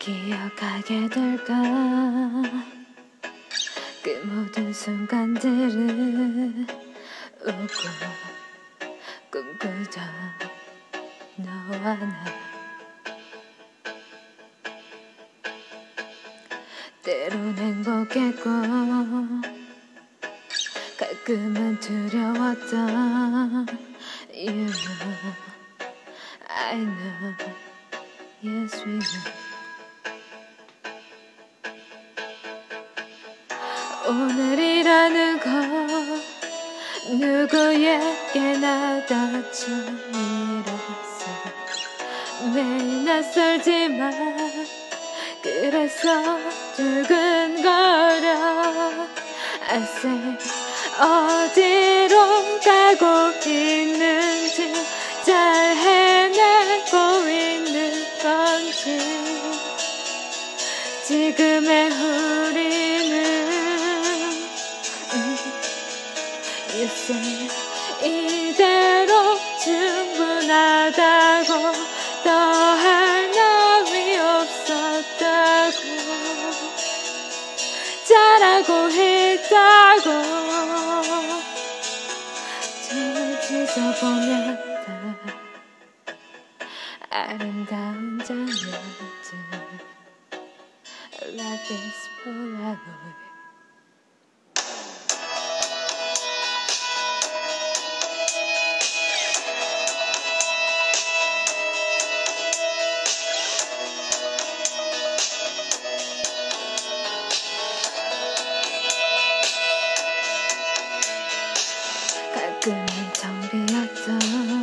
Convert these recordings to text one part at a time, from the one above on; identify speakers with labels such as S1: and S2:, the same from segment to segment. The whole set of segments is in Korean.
S1: 기억하게 될까 그 모든 순간들을 웃고 꿈꾸던 너와 나 때론 행복했고 가끔은 두려웠던 You know, I know, yes we know 오늘이라는 것 누구에게나 다처이라서 매일 낯설지만 그래서 두근거려 I say 어디로 가고 있는지 잘 해내고 있는 건지 지금의 우리는 You say 이대로 충분하다고 더할 나위 없었다고 잘하고 있다고 정말 지켜보면 아름다운 장면들 Life is Polaroid 가끔은 텅 비었던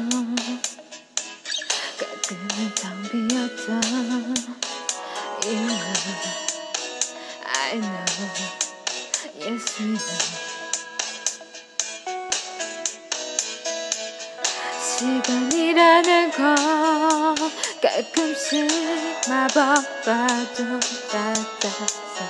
S1: 가끔은 텅 비었던 You know, I know, yes we know 시간이라는 건 가끔씩 마법과도 같아서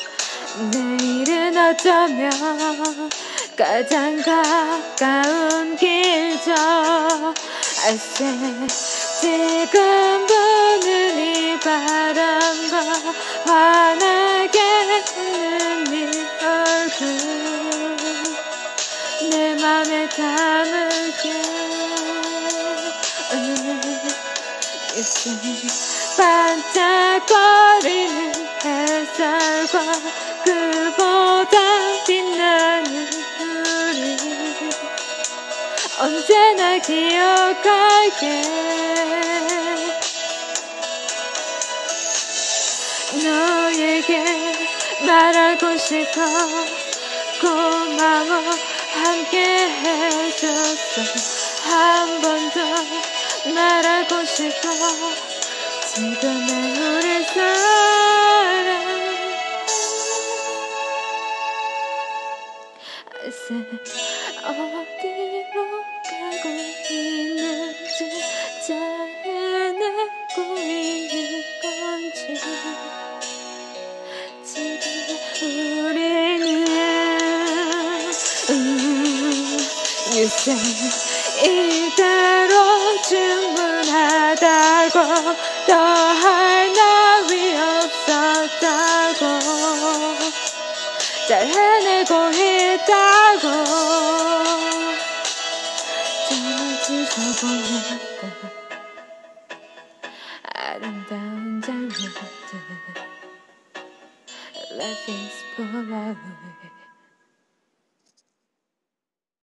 S1: 내일은 어쩌면 가장 가까운 길죠 I say 지금 부는 이 바람과 환하게 웃는 네 얼굴 내 맘에 담을게 You say 반짝거리는 햇살과 그보다 빛나는 우리 언제나 기억할게 너에게 말하고 싶어 고마워 함께 해줘서 한 번 더 말하고 싶어 지금의 우리 사랑 I say 어디로 가고 있는지 잘 해내고 있는 건지 지금 우리는 You say 이대로 충분하다고 더할 나위 없었다고 잘 해내고 있다고 정말 지켜보면 아름다운 장면들 Life is Polaroid